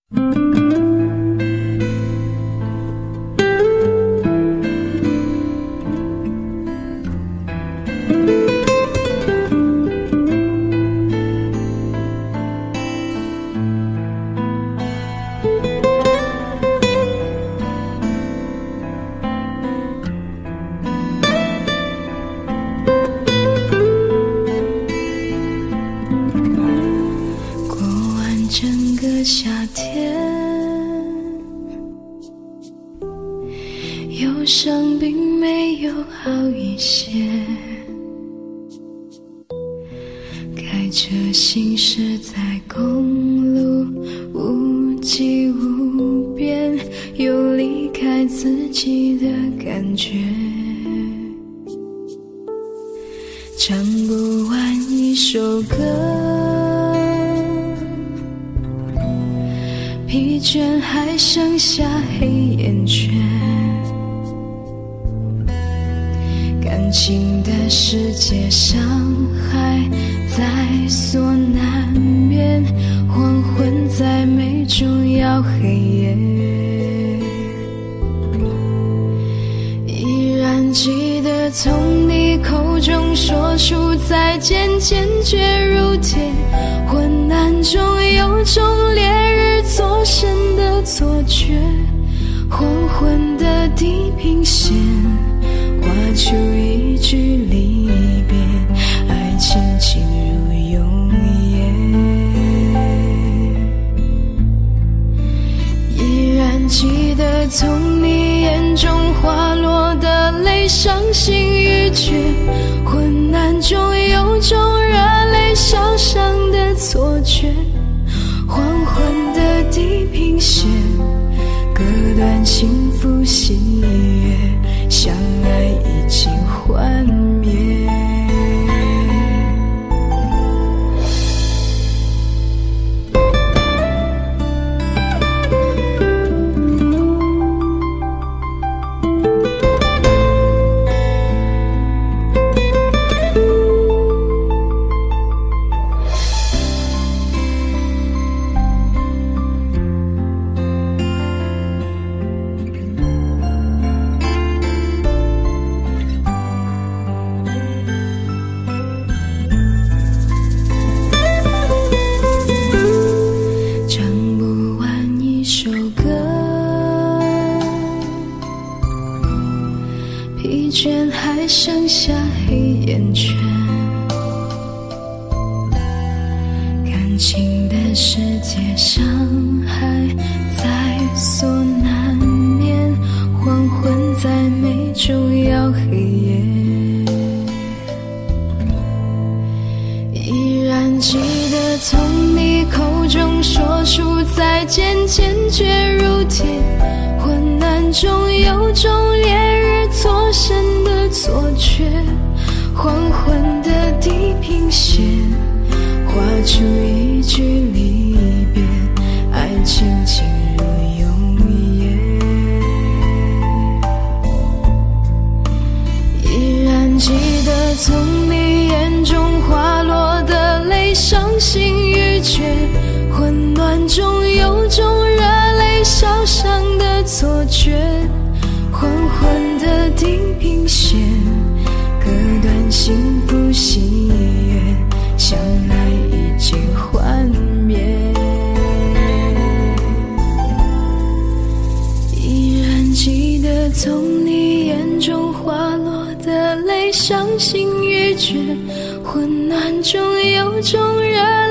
夏天，忧伤并没有好一些，开车行驶在公路，无际无边，有离开自己的感觉，唱不完一首歌，疲倦还剩下黑眼圈，感情的世界伤害在所难免，黄昏在眉中要黑夜，依然记得从你口中说出再见，坚决如铁，昏暗中有种烈日灼身的错觉，黄昏的地平线画出一句离别，爱情进入永夜，依然记得从你眼中滑落的泪，伤心欲绝，昏暗中有种热泪烧伤的错觉，黄昏的地平线割断幸福喜悦，相爱已经幻灭。疲倦还剩下黑眼圈，感情的世界伤害在所难免，黄昏在眉中要黑夜，依然记得从你口中说出再见，坚决如铁，昏暗中有种烈日灼身的错觉，黄昏的地平线画出一句离别，爱情进入永夜，依然记得从你眼中滑落的泪，伤心欲绝，混乱中有种热泪烧伤的错觉，黄昏的地平线割断幸福喜悦，相爱已经幻灭，依然记得从你眼中滑落的泪，伤心欲绝，昏暗中有种热